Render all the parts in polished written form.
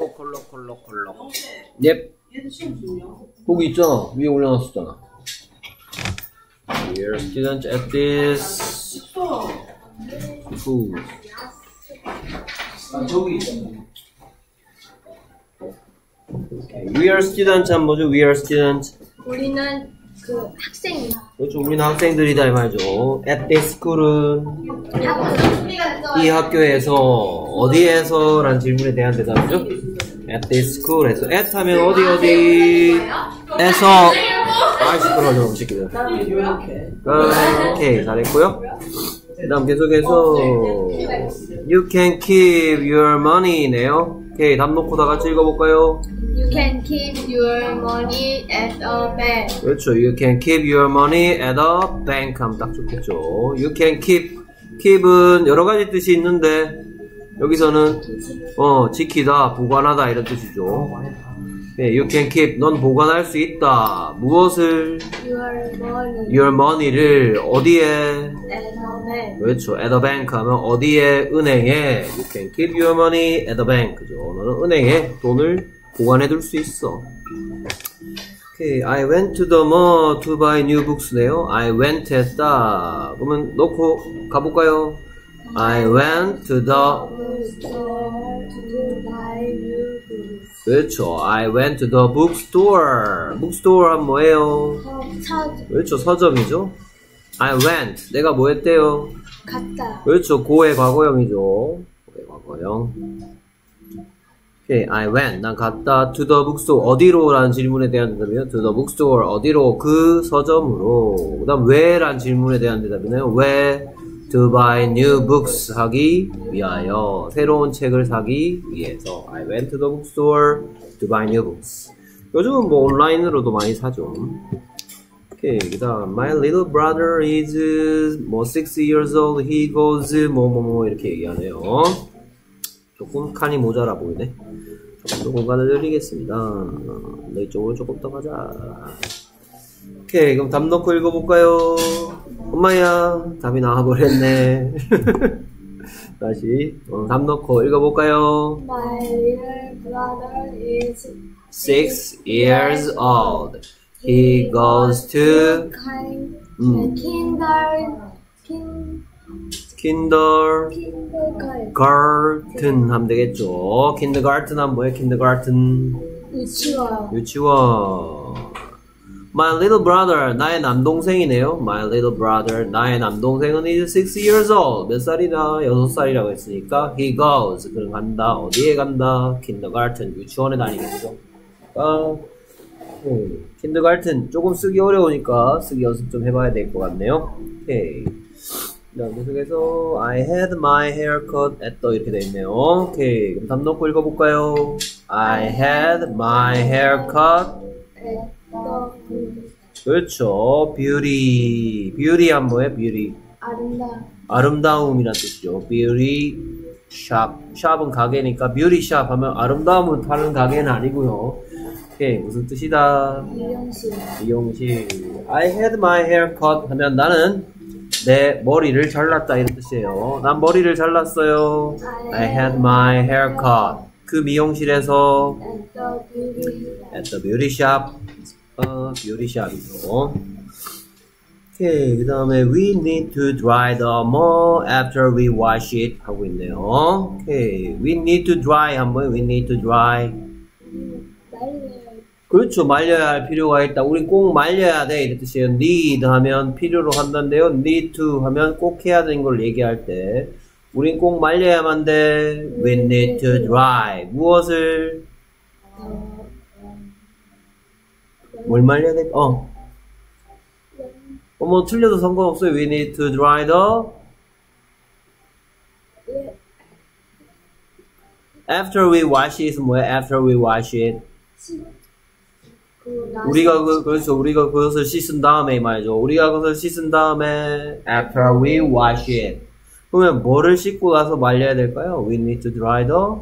콜록. 넵. 거기 있잖아. 위에 올려놨었잖아. We are students at this school. 저기 있잖아. We are students 하면 뭐죠? We are students. 우리는 그 학생이야. 그렇죠. 우리는 학생들이다 이 말이죠. At this school은 이 학교에서 어디에서? 라는 질문에 대한 대답이죠. At this school에서. At 하면 어디에서? 시끄러워 좀 시키자. 오케이 잘했고요. 그 다음 계속해서 You can keep your money네요. 오케이 답 놓고 다 같이 읽어볼까요? You can keep your money at a bank. 그렇죠. You can keep your money at a bank 하면 딱 좋겠죠. You can keep은 여러 가지 뜻이 있는데 여기서는 지키다, 보관하다 이런 뜻이죠. 네, you can keep, 넌 보관할 수 있다. 무엇을? Your money를 어디에? At a bank. 그렇죠. At a bank 하면 어디에? 은행에. You can keep your money at a bank. 그죠? 너는 은행에 돈을 보관해둘 수 있어. Okay, I went to the mall to buy new books네요. I went 했다. 그러면 넣고 가볼까요? I went to the store to buy new books. 그렇죠. I went to the bookstore. bookstore 하면 뭐예요? 서점. 그렇죠. 서점이죠. I went. 내가 뭐 했대요? 갔다. 그렇죠. 고의 과거형이죠. 고의 과거형. Okay, I went. 난 갔다. To the bookstore. 어디로? 라는 질문에 대한 대답이요. To the bookstore. 어디로? 그 서점으로. 그 다음 왜? 라는 질문에 대한 대답이네요. 왜? To buy new books 하기 위하여. 새로운 책을 사기 위해서. I went to the bookstore to buy new books. 요즘은 뭐 온라인으로도 많이 사죠. 오케이. 그 다음 My little brother is 뭐 6 years old. He goes 뭐 이렇게 얘기하네요. 조금 칸이 모자라 보이네. 조금 더 공간을 늘리겠습니다. 너 이쪽으로 조금 더 가자. 오케이. 그럼 답 넣고 읽어볼까요? 엄마야, 답이 나와버렸네. 다시 답 넣고 읽어볼까요? My little brother is 6 years old. He goes to kindergarten 하면 되겠죠. kindergarten 하면 뭐예요? kindergarten 유치원. My little brother, 나의 남동생이네요. My little brother, 나의 남동생은 is 6 years old. 몇 살이다? 6살이라고 했으니까 he goes, 그럼 간다. 어디에 간다? kindergarten, 유치원에 다니겠죠. kindergarten 조금 쓰기 어려우니까 쓰기 연습 좀 해봐야 될 것 같네요. 오케이. 계속해서 I had my hair cut at the 이렇게 되어있네요. 오케이. 그럼 답 넣고 읽어볼까요? I had my hair cut 그렇죠. beauty. beauty 하면 뭐예요? beauty. 아름다움이란 뜻이죠. beauty shop. shop은 가게니까 beauty shop 하면 아름다움을 파는 가게는 아니고요. 오케이. 무슨 뜻이다? 미용실. I had my hair cut 하면 나는 내 머리를 잘랐다 이런 뜻이에요. 난 머리를 잘랐어요. I had my hair cut. 그 미용실에서 at the beauty shop. beauty shop이죠. 오케이. 그 다음에 we need to dry the mall after we wash it 하고 있네요. 오케이. we need to dry 한번 we need to dry. 그렇죠. 말려야 할 필요가 있다. 우린 꼭 말려야 돼 이런 뜻이에요. need 하면 필요로 한다는데요. need to 하면 꼭 해야 되는 걸 얘기할 때 우린 꼭 말려야만 돼. we need to dry. 무엇을? 뭘 말려야 돼? 뭐 틀려도 상관없어요. We need to dry the after we wash it 뭐야? After we wash it 그렇죠. 우리가 그것을 씻은 다음에 말이죠. 우리가 그것을 씻은 다음에 after we wash it 그러면 뭐를 씻고 나서 말려야 될까요? We need to dry the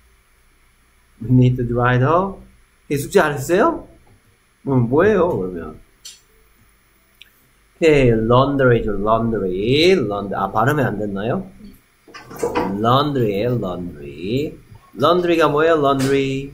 숙제 안 했어요? 뭐예요 그러면? 오케이, laundry죠. laundry. 발음이 안 됐나요? laundry에 laundry. laundry가 뭐예요? laundry.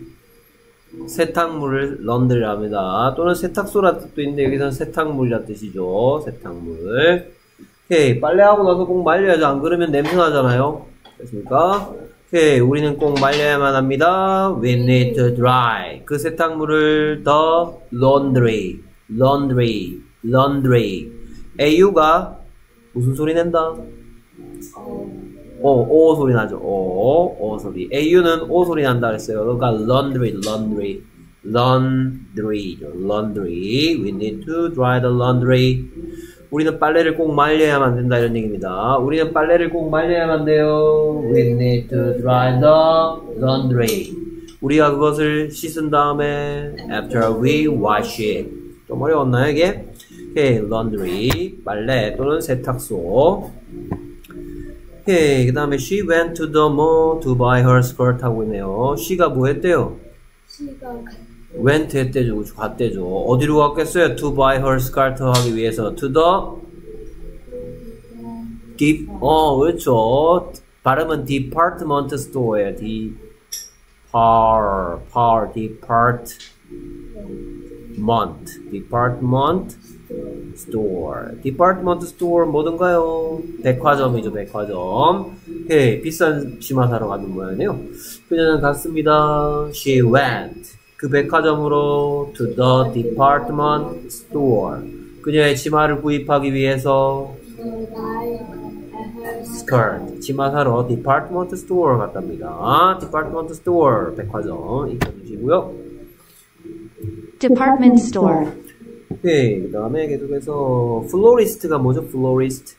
세탁물을 laundry라 합니다. 또는 세탁소라 뜻도 있는데 여기서는 세탁물이라 뜻이죠. 세탁물. 오케이. 빨래하고 나서 꼭 말려야죠. 안 그러면 냄새 나잖아요. 됐습니까? 오케이. 우리는 꼭 말려야만 합니다. We need to dry. 그 세탁물을 the laundry. laundry. laundry. AU가 무슨 소리 낸다? 오 소리 나죠. 오 소리. AU는 오 소리 난다 그랬어요. 그러니까 laundry, laundry, laundry, laundry. We need to dry the laundry. 우리는 빨래를 꼭 말려야만 된다 이런 얘기입니다. 우리는 빨래를 꼭 말려야만 돼요. We need to dry the laundry. 우리가 그것을 씻은 다음에 after we wash it. 좀 어려웠나요 이게? 오케이, laundry, 빨래 또는 세탁소. 오케이, 그 다음에 she went to the mall to buy her skirt 하고 있네요. she가 뭐 했대요? went 했대죠. 갔대죠. 어디로 갔겠어요? to buy her skirt 하기 위해서 to the 그렇죠. 발음은 department store예요. department store. department store 뭐든가요? 백화점이죠, 백화점. 오케이, 비싼 치마 사러 가는 모양이네요. 그녀는 갔습니다. She went. 그 백화점으로 to the department store. 그녀의 치마를 구입하기 위해서 skirt. 치마 사러 department store 갔답니다. department store, 백화점. 익혀주시고요. department store. 오케이, 그 다음에 계속해서 florist가 뭐죠? florist.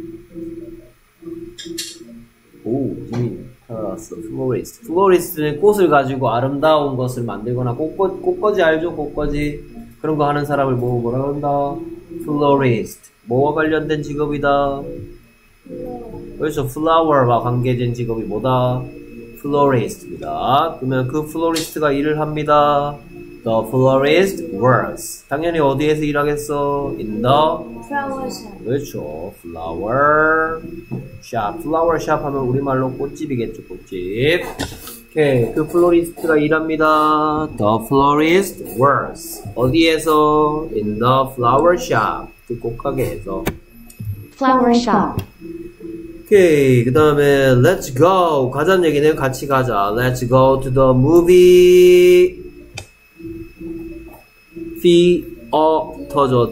오, 지민 알았어. florist. florist는 꽃을 가지고 아름다운 것을 만들거나 꽃꽂이 알죠? 꽃꽂이. 그런 거 하는 사람을 뭐라 그런다? florist. 뭐와 관련된 직업이다? 그렇죠. flower와 관계된 직업이 뭐다? florist입니다. 그러면 그 florist가 일을 합니다. The florist works. 당연히 어디에서 일하겠어? In the flower shop. 그렇죠. flower shop. flower shop 하면 우리말로 꽃집이겠죠. 꽃집. 오케이. 그 플로리스트가 일합니다. The florist works. 어디에서? In the flower shop. 그 꽃가게에서. flower shop. 오케이. 그 다음에 let's go. 가자는 얘기네요. 같이 가자. Let's go to the movie. theater죠.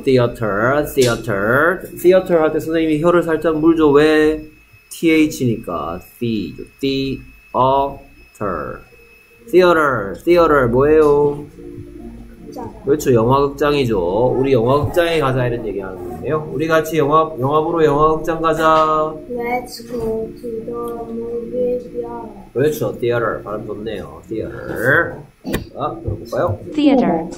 theater 할 때 선생님이 혀를 살짝 물죠. 왜? th니까 theater 뭐예요? 그렇죠. 영화극장이죠. 우리 영화극장에 가자 이런 얘기 하는 건데요. 우리 같이 영화 보러 영화극장 가자. Let's go to the movie theater. 그렇죠. theater 발음 좋네요. theater. 자, 들어볼까요? theater.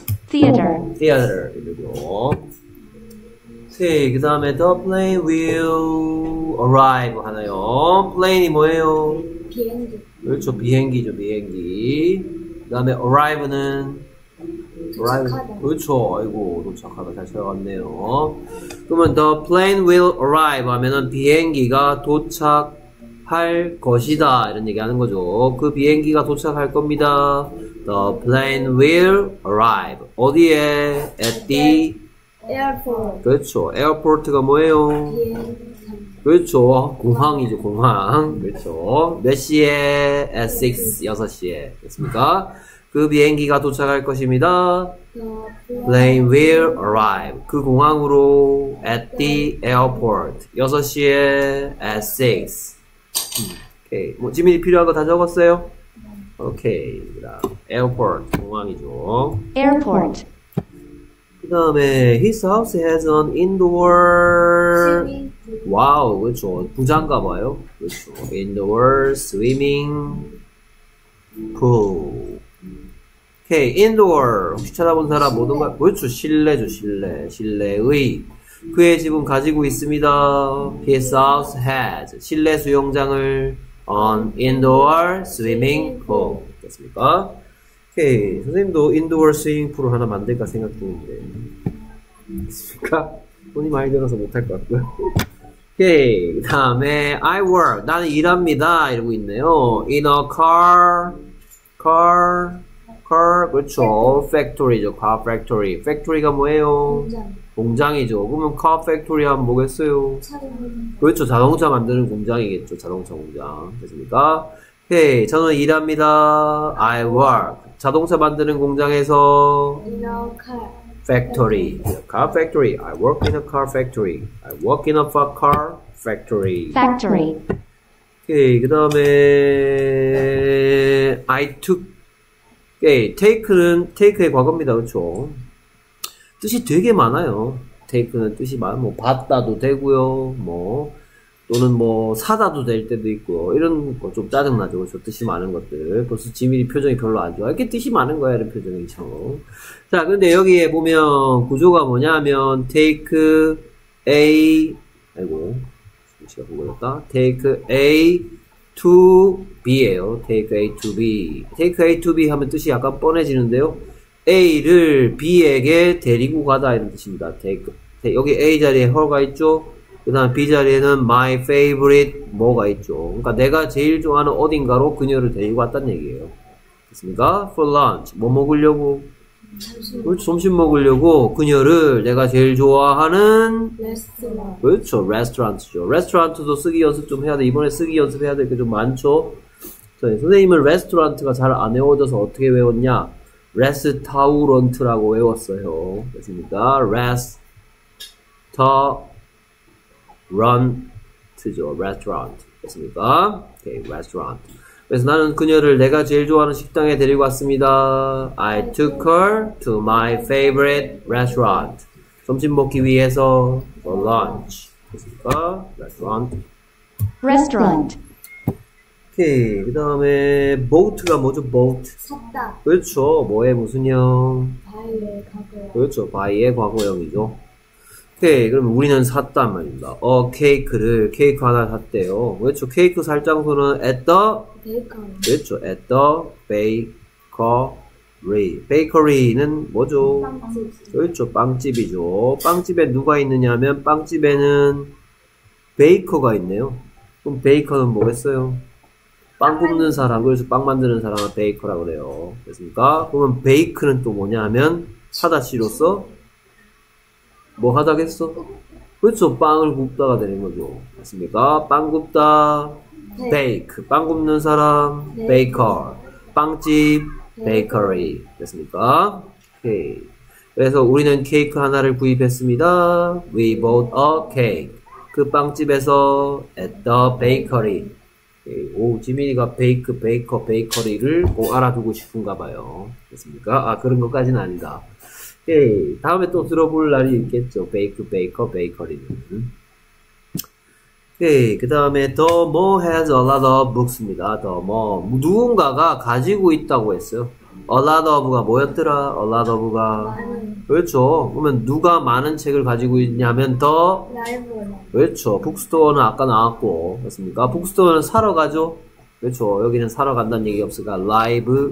이러고. 오케이, 그 다음에 the plane will arrive 하나요. plane이 뭐예요? 비행기. 그렇죠, 비행기죠, 비행기. 그 다음에 arrive는 도착하다. 그렇죠. 아이고, 도착하다. 잘 찾아갔네요. 그러면 the plane will arrive 하면은 비행기가 도착할 것이다 이런 얘기 하는 거죠. 그 비행기가 도착할 겁니다. The plane will arrive. 어디에? At the airport. 그렇죠. 에어포트가 뭐예요? 비행기. 그렇죠. 공항이죠, 공항. 그렇죠. 몇 시에? At 6, 6시에. 됐습니까? 그 비행기가 도착할 것입니다. The Plane will arrive. 그 공항으로 at the airport. 6시에 at 6. 오케이. 뭐, 지민이 필요한 거 다 적었어요? 오케이. 그 다음, airport. 공항이죠. airport. 그 다음에, his house has an indoor. swimming pool. 와우, 그렇죠. 부자인가 봐요. 그렇죠. indoor swimming pool. 오케이, indoor. 혹시 찾아본 사람 뭐든가? 그렇죠. 실내죠, 실내. 실내의. 그의 집은 가지고 있습니다. His house has. 실내 수영장을 an indoor swimming pool. 됐습니까? 오케이. 선생님도 indoor swimming pool 하나 만들까 생각 중인데. 됐습니까? 돈이 많이 들어서 못할 것 같고요. 오케이. 그 다음에 I work. 나는 일합니다. 이러고 있네요. In a car. 그렇죠. factory죠. car factory. factory가 뭐예요? 공장이죠. 그러면 car factory 하면 뭐겠어요? 그렇죠. 자동차 만드는 공장이겠죠. 자동차 공장. 됐습니까? 오케이. 저는 일합니다. I work. 자동차 만드는 공장에서 In a car. factory. car factory. I work in a car factory. I work in a car factory. Factory. 오케이. 그 다음에 I took. 오케이. take의 과거입니다. 그렇죠. 뜻이 되게 많아요. take는 뜻이 많아. 뭐 받다도 되고요. 뭐 또는 뭐 사다도 될 때도 있고 이런 거 좀 짜증나죠. 그렇죠? 뜻이 많은 것들. 벌써 지민이 표정이 별로 안 좋아. 이렇게 뜻이 많은 거야. 이런 표정이죠. 자, 근데 여기에 보면 구조가 뭐냐면 take A 제가 보고였다. take A to B예요. take A to B. take A to B 하면 뜻이 약간 뻔해지는데요. A를 B에게 데리고 가다 이런 뜻입니다. 여기 A 자리에 her가 있죠. 그 다음 B 자리에는 my favorite 뭐가 있죠. 그러니까 내가 제일 좋아하는 어딘가로 그녀를 데리고 갔다는 얘기예요. 됐습니까? for lunch 뭐 먹으려고? 점심 먹으려고 그녀를 내가 제일 좋아하는 레스토랑. 그렇죠. 레스토랑트죠. 레스토랑트도 쓰기 연습 좀 해야 돼. 이번에 쓰기 연습해야 될 게 좀 많죠. 선생님은 레스토랑트가 잘 안 외워져서 어떻게 외웠냐? 레스타우런트라고 외웠어요. 됐습니까? 레스터런트죠. 레스토랑트. 됐습니까? 오케이, 레스토랑트. 그래서 나는 그녀를 내가 제일 좋아하는 식당에 데리고 왔습니다. I took her to my favorite restaurant. 점심 먹기 위해서 for lunch. 됐습니까? restaurant. Restaurant. 오케이. 그 다음에 boat가 뭐죠? boat. 샀다. 그렇죠. 뭐의 무슨 형? 바이의 과거. 그렇죠. 바이의 과거형이죠. 오케이. 그러면 우리는 샀단 말입니다. 케이크 하나 샀대요. 그렇죠. 케이크 살 장소는 at the 베이컨. 그렇죠. at the bakery. bakery는 뭐죠? 빵집. 그렇죠. 빵집이죠. 빵집에 누가 있느냐 하면 빵집에는 베이커가 있네요. 그럼 베이커는 뭐겠어요? 빵 굽는 사람, 그래서 빵 만드는 사람은 베이커라고 그래요. 됐습니까? 그러면 베이크는 또 뭐냐 하면 하다시로서 뭐 하다겠어? 그렇죠. 빵을 굽다가 되는 거죠. 됐습니까? 빵 굽다, 베이크. 빵 굽는 사람, 베이커. 빵집, 베이커리. 됐습니까? 오케이. 그래서 우리는 케이크 하나를 구입했습니다. We bought a cake. 그 빵집에서 at the bakery. 오, 지민이가 베이커리를 꼭 알아두고 싶은가 봐요. 됐습니까? 아, 그런 것까지는 아니다. 오케이. 다음에 또 들어볼 날이 있겠죠. 베이커리는. 오케이. 그 다음에 the more has a lot of books입니다. the more. 누군가가 가지고 있다고 했어요. a lot of가 뭐였더라? a lot of가. 그렇죠. 그러면 누가 많은 책을 가지고 있냐면 the 라이브러리. 그렇죠. 북스토어는 아까 나왔고, 그렇습니까? 북스토어는 사러 가죠? 그렇죠. 여기는 사러 간다는 얘기 없으니까, library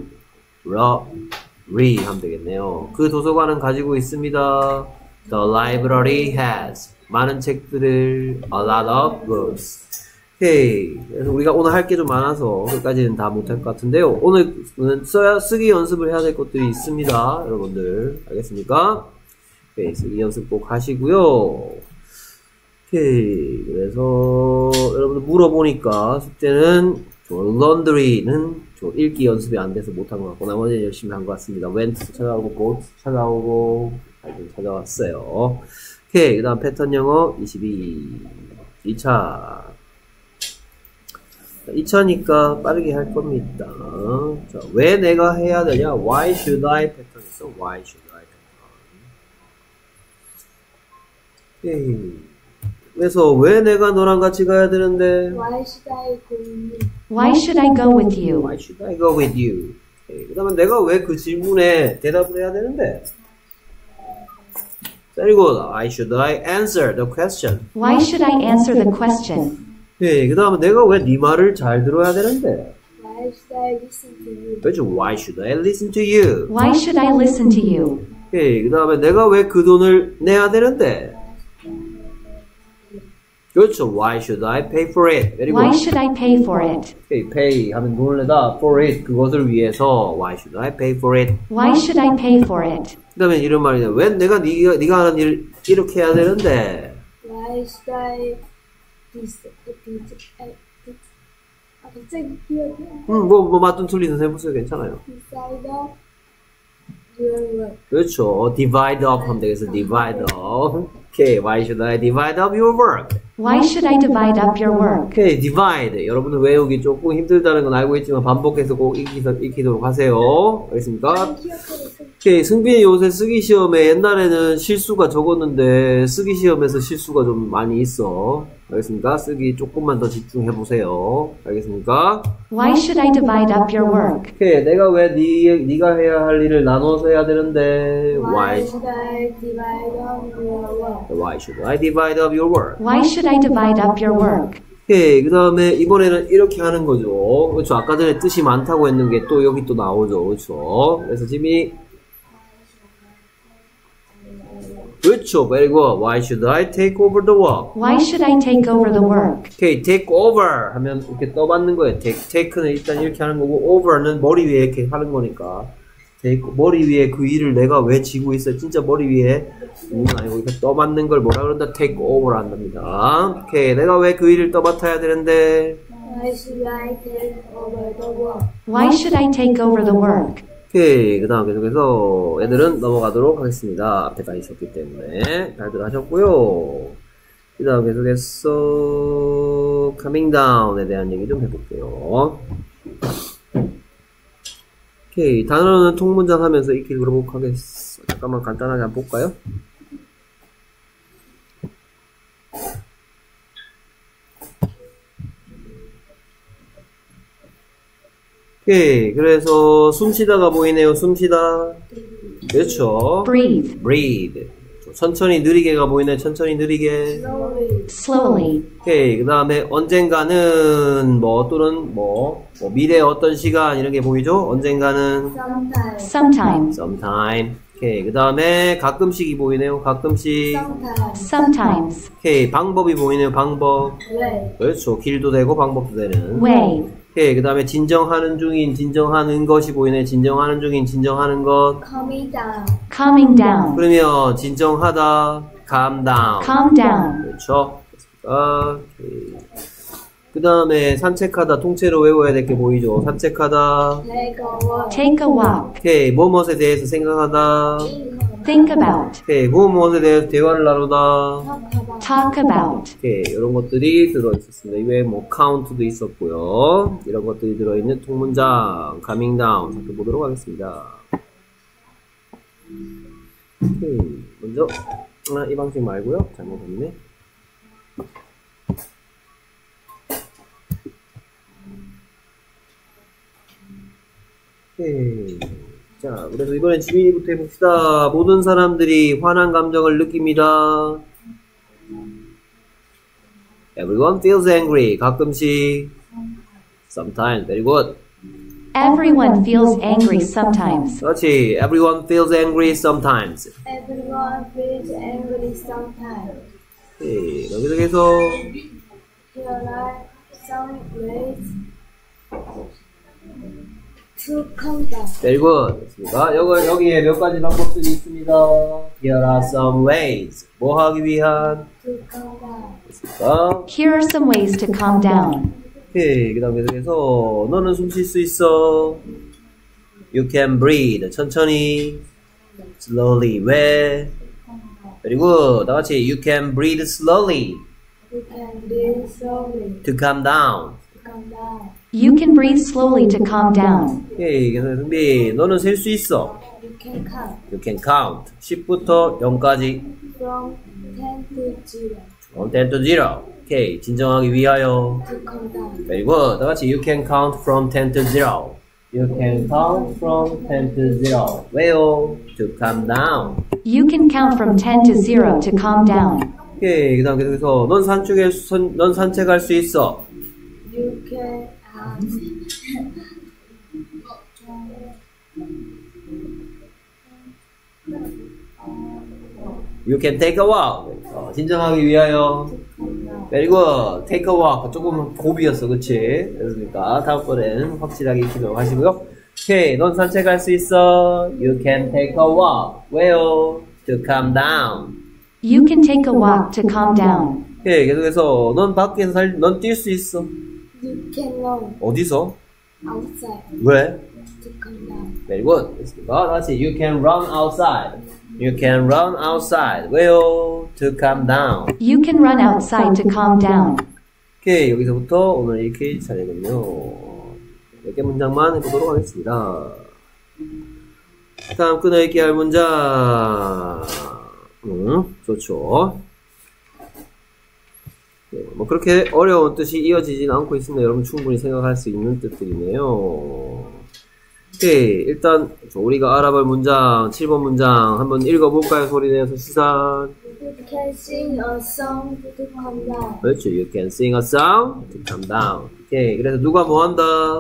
하면 되겠네요. 그 도서관은 가지고 있습니다. The library has. 많은 책들을, a lot of books. 오케이. 그래서 우리가 오늘 할 게 좀 많아서, 여기까지는 다 못할 것 같은데요. 오늘은 쓰기 연습을 해야 될 것들이 있습니다. 여러분들. 알겠습니까? 오케이. 쓰기 연습 꼭 하시고요. 오케이. 그래서 여러분들 물어보니까 숙제는 laundry는 읽기 연습이 안 돼서 못한 것 같고 나머지는 열심히 한 것 같습니다. went 찾아오고 boat 찾아오고 좀 찾아왔어요. 오케이. 그 다음 패턴 영어 22 2차 2차니까 빠르게 할 겁니다. 자, 왜 내가 해야 되냐? Why should I 패턴 있어. Why should I 패턴. 오케이. 그래서 왜 내가 너랑 같이 가야 되는데? Why should I go with you? Why should I go with you? Why should I go with you? 그 다음에 내가 왜 그 질문에 대답을 해야 되는데? 그리고 I should I answer the question? Why should I answer the question? 그 다음에 내가 왜 네 말을 잘 들어야 되는데? Why should I listen to you? 그렇죠. Why should I listen to you? Why should I listen to you? 그 다음에 내가 왜 그 돈을 내야 되는데? 그렇죠. Why should I pay for it? Very Why good. should I pay for it? Okay, pay 하면 돈을 내다 for it 그것을 위해서 Why should I pay for it? Why should I pay for it? 그다음에 이런 말이냐. 왜 내가 네가 하는 일 이렇게 해야 되는데? Why should I 갑자기 기억이 안 나. 뭐 맞든 틀리든 해보세요. 괜찮아요. Decide your work. 그렇죠. divide up 하면 되겠어. divide up. Okay, why should I divide up your work? Why should I divide up your work? Okay, divide. 여러분들 외우기 조금 힘들다는 건 알고 있지만 반복해서 꼭 익히도록 하세요. 알겠습니까? 오케이, 승빈이 요새 쓰기 시험에 옛날에는 실수가 적었는데 쓰기 시험에서 실수가 좀 많이 있어. 알겠습니까? 쓰기 조금만 더 집중해보세요. 알겠습니까? Why should I divide up your work? 오케이, 내가 왜 네가 해야 할 일을 나눠서 해야 되는데 Why should I divide up your work? Why should I divide up your work? Why should I divide up your work? 오케이, 그 다음에 이번에는 이렇게 하는 거죠. 그렇죠. 아까 전에 뜻이 많다고 했는 게 또 여기 또 나오죠. 그렇죠. 그래서 지민이 그렇죠. very good. Why should I take over the work? Why should I take over the work? 오케이, take over 하면 이렇게 떠받는 거예요. take는 일단 이렇게 하는 거고 over는 머리 위에 이렇게 하는 거니까 take, 머리 위에 그 일을 내가 왜 지고 있어요? 진짜 머리 위에 아니고 이렇게 떠받는 걸 뭐라 그런다? take over 한답니다. 오케이, 내가 왜 그 일을 떠맡아야 되는데? Why should I take over the work? Why should I take over the work? 오케이, 그 다음 계속해서 애들은 넘어가도록 하겠습니다. 앞에 가 있었기 때문에 잘들 하셨고요. 그 다음 계속해서 coming down에 대한 얘기 좀 해볼게요. 오케이, 단어는 통문장 하면서 익히도록 하겠어. 잠깐만 간단하게 한번 볼까요? 오케이, 그래서 숨쉬다가 보이네요. 숨쉬다. 그렇죠. Breathe. breathe. 천천히 느리게가 보이네. 천천히 느리게. Slowly. 오케이, 그 다음에 언젠가는 뭐 또는 뭐 미래 어떤 시간 이런 게 보이죠? 언젠가는 Sometimes. Sometime. sometime. 오케이, 그 다음에 가끔씩이 보이네요. 가끔씩. Sometimes. Sometimes. 오케이, 방법이 보이네요. 방법. Way. 그렇죠. 길도 되고 방법도 되는. Way. 오케이, 그 다음에 진정하는 중인, 진정하는 것이 보이네. 진정하는 중인, 진정하는 것. Coming down. Calming down. 그러면 진정하다, calm down. Calm down. 그렇죠. 그 다음에 산책하다, 통째로 외워야 될 게 보이죠. 산책하다. Take a walk. Take a walk. 오케이, 무엇에 대해서 생각하다. Think about. 오케이, 무엇에 대해서 대화를 나누다. Talk about. 오케이, 이런 것들이 들어있었습니다. 이외에 뭐 count도 있었고요. 이런 것들이 들어있는 통문장, coming down 살펴보도록 하겠습니다. 오케이, 먼저 이 방식 말고요. 잘못했네. 오케이. 자, 그래서 이번엔 지민이부터 해봅시다. 모든 사람들이 화난 감정을 느낍니다. Everyone feels angry. 가끔씩. Sometimes. Very good. Everyone feels angry sometimes. 그렇지. Everyone feels angry sometimes. Everyone feels angry sometimes. 오케이. 여기서 Here are some ways to calm down. very good. 됐습니다. 여기에 몇 가지 방법들이 있습니다. Here are some ways. 뭐 하기 위한? To calm down. 됐습니다. Here are some ways to calm down. 오케이. 그 다음 계속해서 너는 숨 쉴 수 있어. You can breathe. 천천히. Slowly. 왜? 그리고 다 같이 You can breathe slowly. You can breathe slowly To calm down. to calm down. You can breathe slowly to calm down. 오케이. 그래서 승비 너는 셀 수 있어. You can count You can count. 10부터 0까지. from 10 to 0 From 10 to 0. 오케이. 진정하기 위하여. to calm down. Very good. 다 같이 You can count from 10 to 0. You can count from 10 to 0. 왜요? To calm down. You can count from 10 to 0 to calm down. 오케이. 그 다음 계속해서 넌 산책할 수 있어. You can You can take a walk. 진정하기 위하여. calm down. Very good. Take a walk. 조금 고비였어, 그치? 그렇습니까? 다음번엔 확실하게 익히도록 하시고요. 오케이, 넌 산책할 수 있어. You can take a walk. Where? To calm down. You can take a walk to calm down. 오케이, 계속해서 넌 밖에서 넌 뛸 수 있어. You can run 어디서? outside 왜? to come down. Very good. 됐습니다. 다시 You can run outside. You can run outside. Where? To calm down. You can run outside to calm down. 오케이, 여기서부터 오늘 이렇게 차례군요. 몇 개 문장만 해보도록 하겠습니다. 다음 끊어읽기 할 문장. 좋죠. 네, 뭐 그렇게 어려운 뜻이 이어지진 않고 있습니다. 여러분 충분히 생각할 수 있는 뜻들이네요. 오케이, 일단 우리가 알아볼 문장 7번 문장 한번 읽어볼까요? 소리 내서 시작. You can sing a song to calm down. 그렇죠. You can sing a song to calm down. 오케이, 그래서 누가 뭐 한다?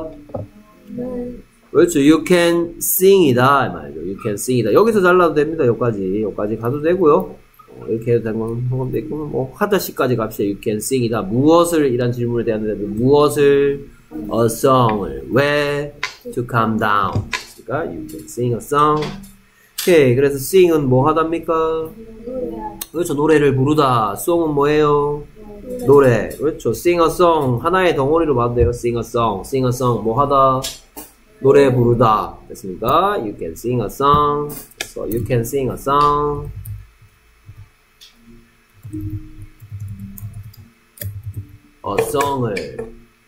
그렇죠. You can sing이다 이 말이죠. You can sing이다. 여기서 잘라도 됩니다. 여기까지 가도 되고요. 이렇게 해도 되는 건 상관도 있고, 뭐 하다시까지 갑시다. You can sing이다. 무엇을 이란 질문에 대한 대답이 무엇을 a song을 왜 to calm down. 그러니까 you can sing a song. 오케이, 그래서 sing은 뭐 하답니까? 그렇죠. 노래를 부르다. song은 뭐예요? 노래. 그렇죠. sing a song 하나의 덩어리로 봐도 돼요. sing a song 뭐 하다? 노래 부르다. 됐습니까? You can sing a song. So you can sing a song. a song을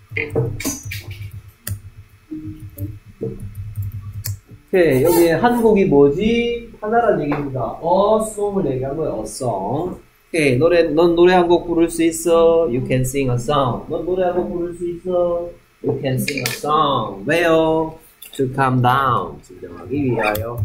오케이, 여기에 한 곡이 뭐지? 하나란 얘기입니다. a song을 얘기한 거예요. a song. 오케이, 넌 노래 한 곡 부를 수 있어. You can sing a song. 넌 노래 한 곡 부를 수 있어. You can sing a song. 왜요? To calm down. 진정하기 위하여.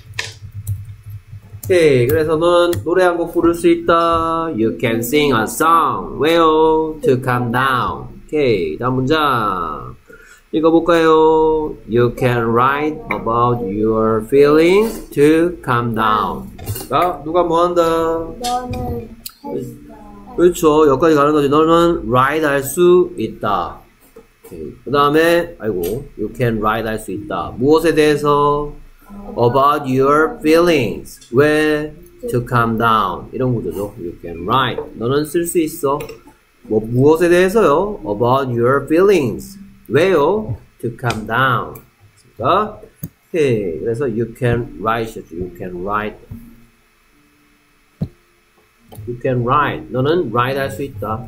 오케이, 그래서 넌 노래 한 곡 부를 수 있다. You can sing a song. 왜요? To calm down. 오케이, 다음 문장 읽어볼까요? You can write about your feelings to calm down. 자, 누가 뭐 한다? 너는 그렇죠. 여기까지 가는 거지. 너는 write 할 수 있다. 그 다음에 you can write 할 수 있다. 무엇에 대해서? About your feelings. 왜? To calm down. 이런 구조죠. You can write. 너는 쓸 수 있어. 무엇에 대해서요? About your feelings. 왜요? To calm down. 그러니까, 오케이. 그래서 you can write. You can write. You can write. 너는 write 할 수 있다.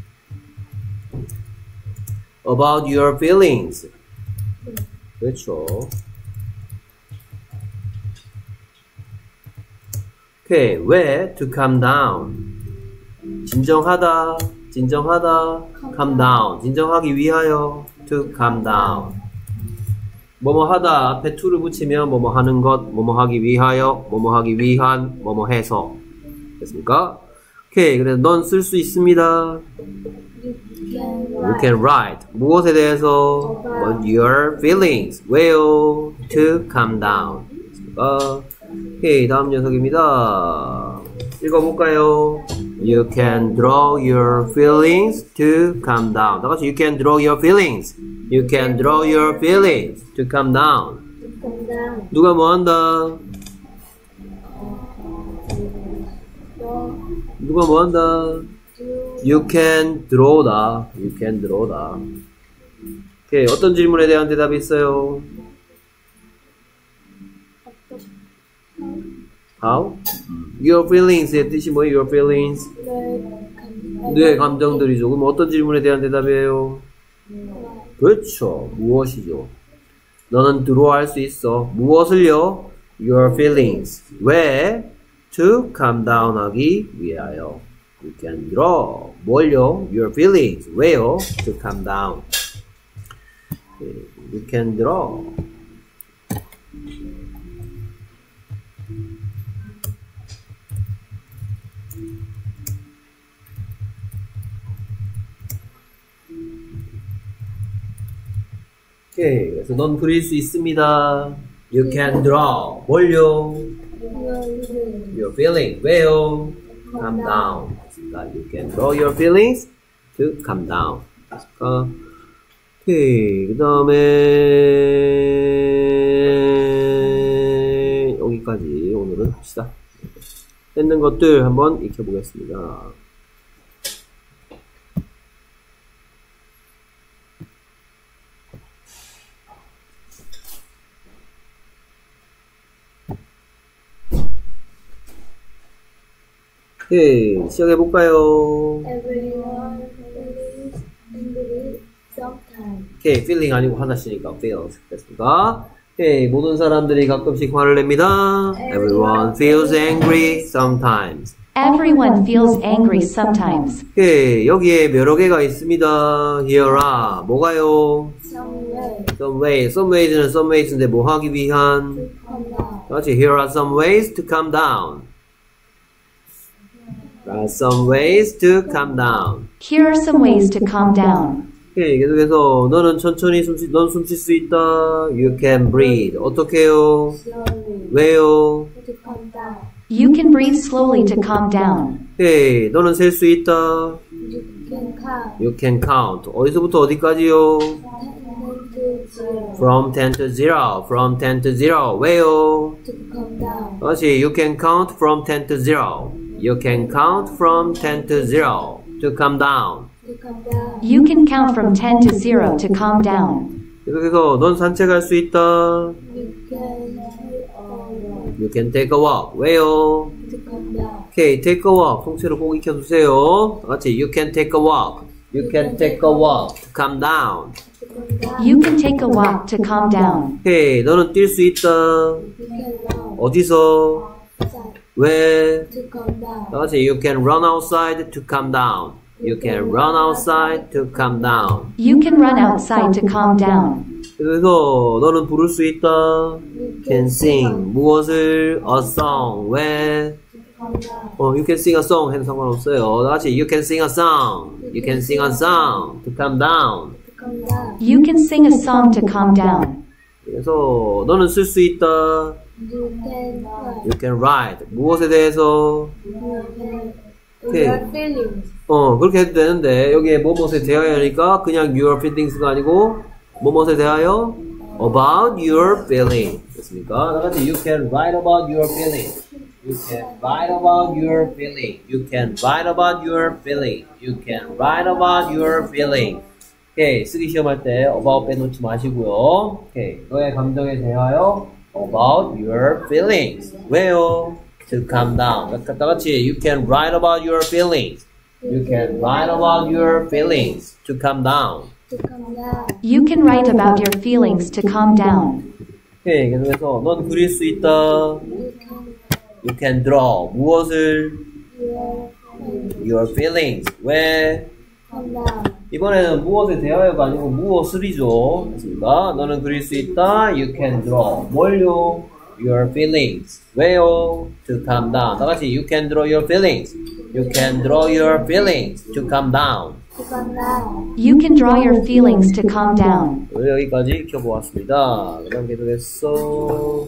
About your feelings. 그렇죠. 오케이. 왜? To calm down. 진정하다. calm down. 진정하기 위하여. To calm down. 뭐뭐 하다 앞에 to를 붙이면 뭐뭐 하는 것, 뭐뭐 하기 위하여, 뭐뭐 하기 위한, 뭐뭐 해서. 됐습니까? 오케이. 그래서 넌 쓸 수 있습니다. You can write. 무엇에 대해서? About your feelings. 왜요? To calm down. 됐습니까? 오케이. 다음 녀석입니다. 읽어볼까요? You can draw your feelings to calm down. 다 같이 You can draw your feelings. You can draw your feelings to calm down. 누가 뭐 한다? 누가 뭐 한다? You can draw다. You can draw다. 오케이. 어떤 질문에 대한 대답이 있어요? How? Your feelings의 뜻이 뭐예요? Your feelings? 네, 감정들이죠. 그럼 어떤 질문에 대한 대답이에요? 그렇죠. 무엇이죠? 너는 draw 할 수 있어. 무엇을요? Your feelings. 왜? To calm down 하기 위하여. You can draw. 뭘요? Your feelings. 왜요? To calm down. You can draw. 오케이. 그래서 넌 그릴 수 있습니다. You can draw. 뭘요? Your feelings. 왜요? Calm down. You can draw your feelings to come down. 오케이. 그 다음에 여기까지 오늘은 합시다. 뜯는 것들 한번 익혀보겠습니다. 오케이, 시작해볼까요? Everyone feels angry sometimes. 오케이, feeling 아니고 하나씩이니까 feels 됐습니다. 오케이, 모든 사람들이 가끔씩 화를 냅니다. Everyone feels angry sometimes. Everyone feels angry sometimes. 오케이, 여기에 여러 개가 있습니다. Here are 뭐가요? Some way Some ways. Some ways는 some ways인데 뭐 하기 위한? to come down. 다같이 here are some ways to calm down. There are some ways to calm down. Here are some ways to calm down. 오케이, 계속해서 너는 천천히 넌 숨 쉴 수 있다. You can breathe. 어떻게요? Slowly 왜요? to come down. You can breathe slowly to calm down. 오케이, 너는 셀 수 있다. You can count. You can count. 어디서부터 어디까지요? 10 to 0 From 10 to 0. From 10 to 0. 왜요? to come down. 다시 you can count from 10 to 0. You can count from 10 to 0 to calm down. To come down. You can count from 10 to 0 to calm down. 계속해서 넌 산책할 수 있다. You can take over You can take a walk. 왜요? to come down. 오케이, take a walk. 통째로 꼭 익혀두세요. 다같이 you can take a walk. You can take a walk to calm down. To come down. You can take a walk to calm down. 오케이, 너는 뛸 수 있다. You can run 어디서? outside 왜? to come down. 다같이 you can run outside to calm down. You can run outside to calm down. You can run outside to calm down. 그래서 너는 부를 수 있다. You Can sing 무엇을? A song. 왜? to come down. You can sing a song 해도 상관없어요. 다같이 you can sing a song. You can sing a song to calm down. To come down. You can sing a song to calm down. 그래서 너는 쓸 수 있다. You can write. You can write 무엇에 대해서? You can Okay. your feelings. 그렇게 해도 되는데 여기에 뭐뭇에 대하여 하니까 그냥 your feelings가 아니고 뭐뭇에 대하여 about your feeling 됐습니까? 나같이 you can write about your feeling. You can write about your feeling. You can write about your feeling. You can write about your feeling. 오케이, 쓰기 시험할 때 about 빼놓지 마시고요. 오케이, 너의 감정에 대하여 about your feelings. 왜요? To calm down. 다같이 you can write about your feelings. You can write about your feelings to calm down. To come down. You can write about your feelings to calm down. 오케이, 계속해서 넌 그릴 수 있다. You can draw 무엇을? Your Your feelings. feelings. 왜? Come down. 이번에는 무엇에 대하여가 아니고 무엇을이죠. 됐습니까? 너는 그릴 수 있다. You can draw. 뭘요? Your feelings. 왜요? To calm down. 다같이 you can draw your feelings. You can draw your feelings to calm down. To come down. You can draw your feelings to calm down. 오늘 여기까지 익혀보았습니다. 그 다음 계속해서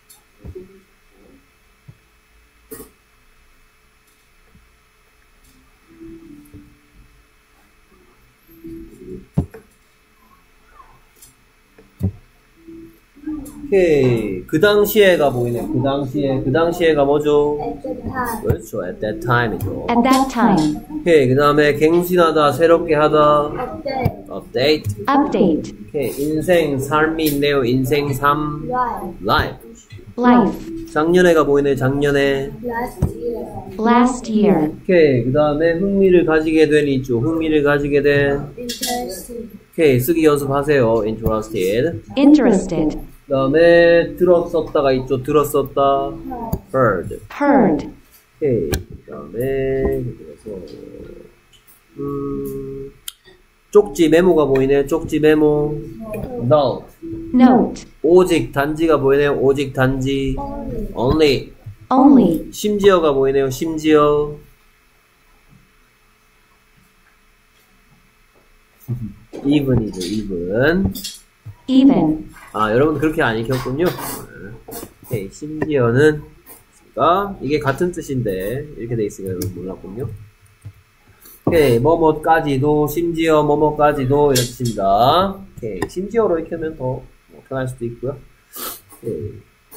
오케이, 그 당시에가 보이네. 그 당시에가 뭐죠? At the time. 그렇죠, at that time이죠. At that time. 오케이, 그 다음에 갱신하다, 새롭게 하다, Update. update. Update. 오케이, 인생, 삶이 있네요. 인생, 삶, Right. life. Life. 작년에가 보이네. 작년에. Last year. Last year. 오케이, 그 다음에 흥미를 가지게 된 있죠. 흥미를 가지게 된. Interesting. 오케이, 쓰기 연습하세요. interested. Interested. 그 다음에 들었었다가 있죠. 들었었다. heard. Heard. 오케이, 그 다음에 그래서 쪽지 메모가 보이네. 쪽지 메모. note. Note. 오직 단지가 보이네요. 오직 단지. Only. only. Only. 심지어가 보이네요. 심지어. even이죠. even. Even. 아, 여러분 그렇게 안 익혔군요. 오케이, 심지어는 이게 같은 뜻인데 이렇게 돼 있으니까 여러분 몰랐군요. 오케이, 뭐뭐까지도, 심지어 뭐뭐까지도 이런 뜻입니다. 오케이, 심지어로 이렇게 하면 더 편할 수도 있고요. 오케이.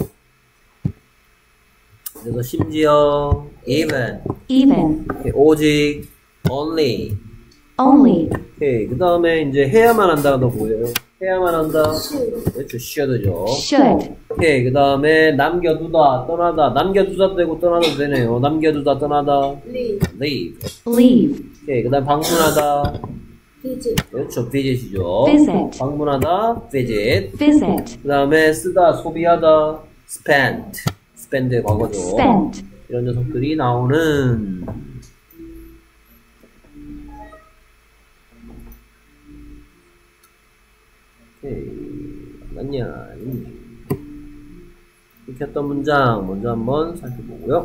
그래서 심지어, even, even, 오케이, 오직, only. only, 오케이, 그 다음에 이제 해야만 한다가 너 뭐예요? 해야만 한다. 그렇죠, should죠. should, 오케이, 그 다음에 남겨두다, 떠나다. 남겨두다도 되고 떠나도 되네요. 남겨두다, 떠나다. leave, leave. leave, 오케이, 그 다음 방문하다. visit, 그렇죠, visit이죠. visit, 방문하다, visit. visit, 그 다음에 쓰다, 소비하다, spend. spend의 과거죠. spend, 이런 녀석들이 나오는 오케이, 맞냐? 이렇게 했던 문장 먼저 한번 살펴보고요.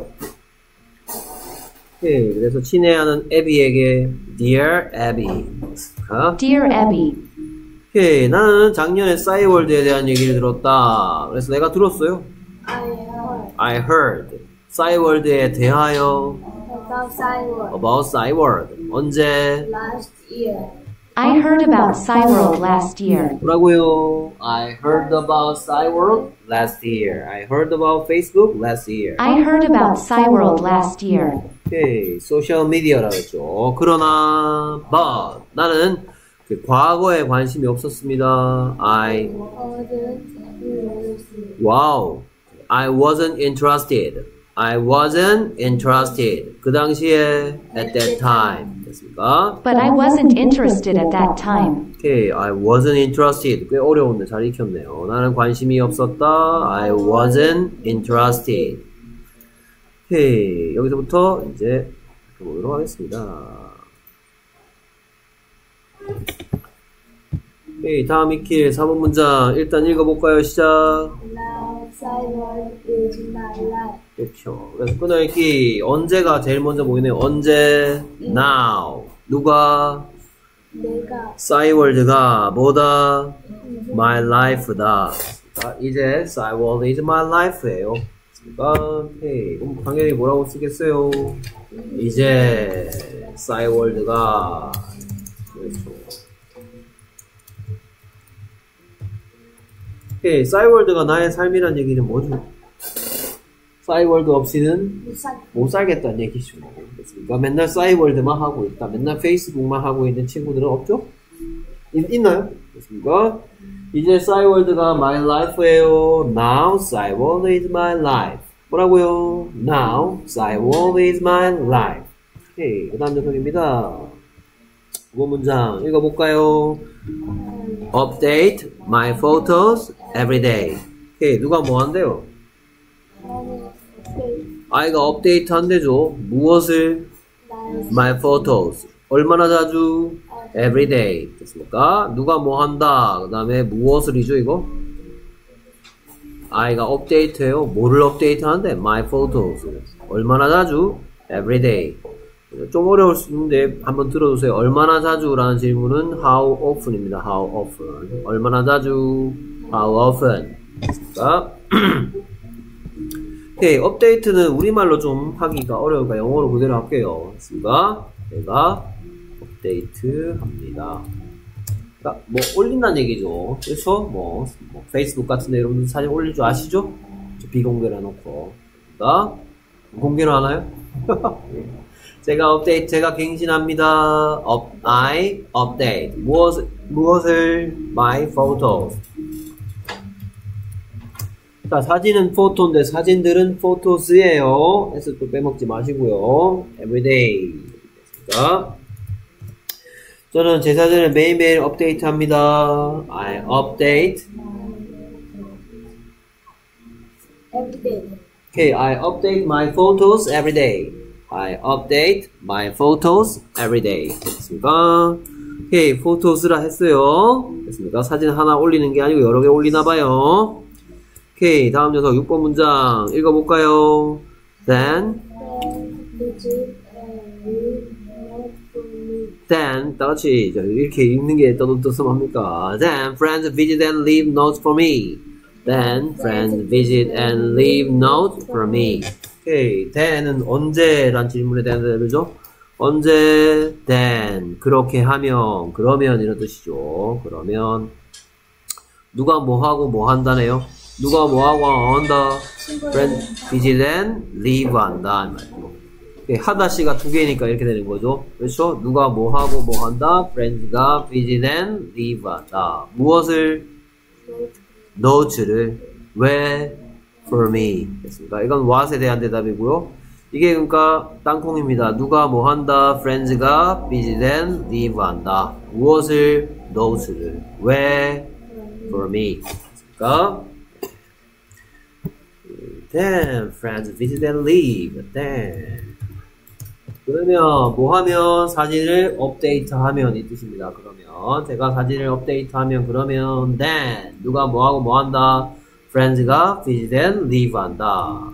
오케이, 그래서 친애하는 애비에게 Dear Abby. dear Abby, 오케이, 나는 작년에 싸이월드에 대한 얘기를 들었다. 그래서 내가 들었어요. I heard I heard. 싸이월드에 대하여 about Cyworld about 싸이월드. 언제? last year. I heard about Cyworld last year. 뭐라고요? I heard about 싸이월드 last year. I heard about Facebook last year. I heard about Cyworld last year. 오케이, 소셜 미디어라고 했죠. 그러나, but 나는 그 과거에 관심이 없었습니다. wow, I wasn't interested. I wasn't interested. 그 당시에 at that time 됐습니까? But I wasn't interested at that time. 오케이, I wasn't interested. 꽤 어려운데 잘 익혔네요. 나는 관심이 없었다. I wasn't interested. 오케이, 여기서부터 이제 보도록 하겠습니다. 오케이, 다음 익힐 4번 문장 일단 읽어볼까요? 시작. Now Cyworld is my life. 그렇죠. 그래서 끊어읽기 언제가 제일 먼저 보이네요. 언제? Now. 누가? 내가 싸이월드가 뭐다? My life다. 이제 싸이월드 is my life예요. 오케이. 그럼 당연히 뭐라고 쓰겠어요? 이제 싸이월드가 그렇죠. 오케이. 싸이월드가 나의 삶이란 얘기는 뭐죠? 싸이월드 없이는 못 살겠다는 얘기죠. 그러니까 맨날 싸이월드만 하고 있다. 맨날 페이스북만 하고 있는 친구들은 없죠? 있나요? 그렇습니까? 이제 싸이월드가 my life예요. Now 싸이월드 is my life. 뭐라고요? Now 싸이월드 is my life. 오케이. 그 다음 녀석입니다. 5번 문장 읽어볼까요? Update my photos every day. 오케이. 누가 뭐 한대요? 아이가 업데이트 한대죠. 무엇을? My photos. 얼마나 자주? Every day. 됐습니까? 누가 뭐 한다. 그 다음에 무엇을이죠, 이거? 아이가 업데이트해요. 뭐를 업데이트 하는데? My photos. 얼마나 자주? Every day. 좀 어려울 수 있는데 한번 들어주세요. 얼마나 자주라는 질문은 how often입니다. How often. 얼마나 자주? How often. 됐습니까? 오케이, 업데이트는 우리말로 좀 하기가 어려우니까 영어로 그대로 할게요. 됐습니까? 내가 업데이트 합니다. 그러니까 뭐 올린다는 얘기죠. 그렇죠? 뭐 페이스북 같은 데 여러분들 사진 올릴 줄 아시죠? 비공개로 해놓고. 그러니까 공개로 하나요? 제가 갱신합니다. I update. 무엇을? My photos. 자, 사진은 포토인데 사진들은 photos예요. 해서 또 빼먹지 마시고요. everyday. 됐습니까? 저는 제 사진을 매일매일 업데이트 합니다. I update. every day. Okay, I update my photos every day. I update my photos every day. 됐습니까? 오케이, photos라 했어요. 됐습니까? 사진 하나 올리는 게 아니고 여러 개 올리나 봐요. 오케이, 다음 녀석 6번 문장 읽어볼까요? Then 다같이 이렇게 읽는 게 떠들떠듬합니까? Then friends visit and leave notes for me. Then friends visit and leave notes for me. 오케이, then은 언제란 질문에 대한 대답이죠? 언제? then. 그렇게 하면. 그러면 이런 뜻이죠. 그러면 누가 뭐 하고 뭐 한다네요? 누가 뭐 하고 한다? visit and leave 한다. 하다시가 두 개니까 이렇게 되는 거죠. 그렇죠? 누가 뭐 하고 뭐 한다? friends가 visit and leave 한다. 무엇을? notes를. 왜? for me. 됐습니다. 이건 what에 대한 대답이고요. 이게 그러니까 땅콩입니다. 누가 뭐 한다? friends가 visit and leave 한다. 무엇을? notes를. 왜? for me. 그러니까 then friends visit and leave. then 그러면 뭐 하면? 사진을 업데이트하면 이 뜻입니다. 그러면 제가 사진을 업데이트하면 그러면 then 누가 뭐 하고 뭐 한다? friends가 visit and leave 한다.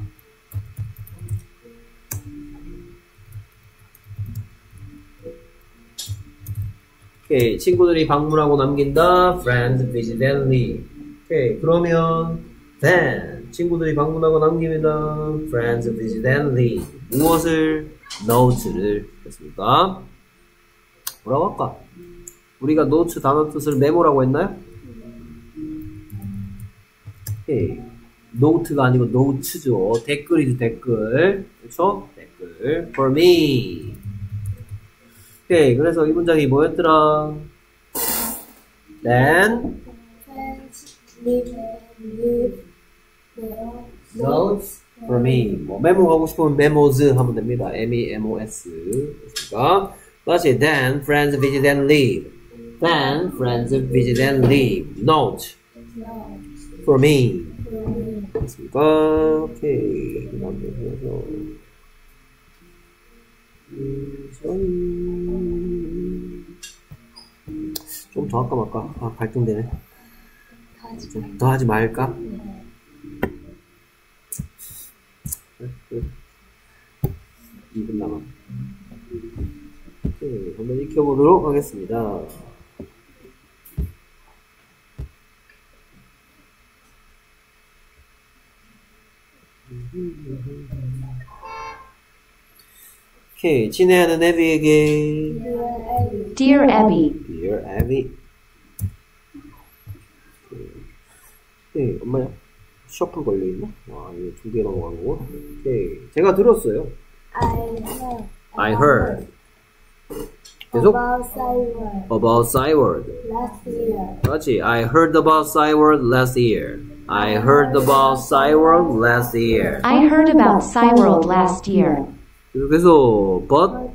오케이, 친구들이 방문하고 남긴다. friends visit and leave. 오케이, 그러면 then 친구들이 방문하고 남깁니다. friends visit and leave. 무엇을? notes를. 됐습니까? 뭐라고 할까? 우리가 notes 단어 뜻을 메모라고 했나요? 오케이, note가 아니고 notes죠. 댓글이죠, 댓글. 그렇죠? 댓글. for me. 오케이, 그래서 이 문장이 뭐였더라? then notes for me. 뭐 메모하고 싶으면 memos 하면 됩니다. M-E-M-O-S. 됐습니까? 다시 then friends visit and leave. then friends visit and leave. note for me. 됐습니까? 오케이. 그 다음에 좀 더 할까 말까? 아, 갈등되네. 더 하지 말까? 2분 남아. 오케이, 한번 익혀보도록 하겠습니다. 오케이, 친애하는 애비에게 Dear Abby, Dear Abby. 오케이, 엄마야 셔플 걸려있나? 와, 이거 2개 넘어간 거고. 오케이, 제가 들었어요. I heard. 계속 about Cyward last year. 그렇지. I heard about Cyward last year. I heard about Cyward last year. I heard about Cyworld last year. 그래서 but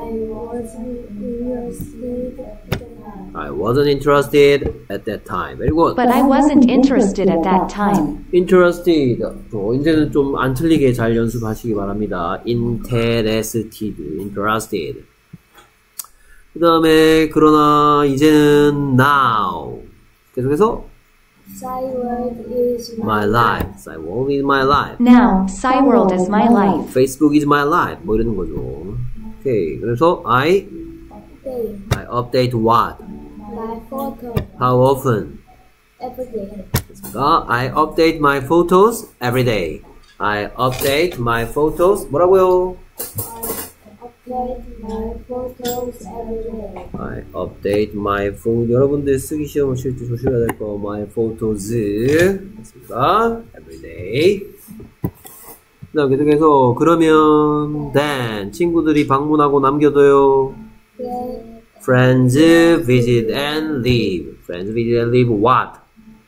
I wasn't interested at the time. I wasn't interested at that time. Very good. But I wasn't interested at that time. interested. 이제는 좀 안 틀리게 잘 연습하시기 바랍니다. interested. 그 다음에 그러나 이제는 now. 계속해서 Cyward is my life. Cyward is my life. Now, Cyworld is my life. Facebook is my life. 뭐 이러는 거죠. 오케이. 그래서 I update what? my photo How often? every day. I update my photos every day. I update my photos. 뭐라고요? Update my photos every day. I update my phone. 여러분들 쓰기 시험을 칠 때 조심해야 될 거. My photos. 됐습니까? Every day. 그 다음 계속해서 그러면 then 친구들이 방문하고 남겨둬요. Friends visit and leave. Friends visit and leave what?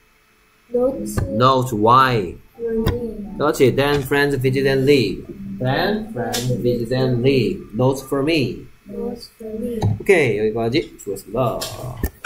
Notes why. 그렇지. Then friends visit and leave. Then friends visit and leave. Notes for me. 오케이, 여기까지 수고했습니다.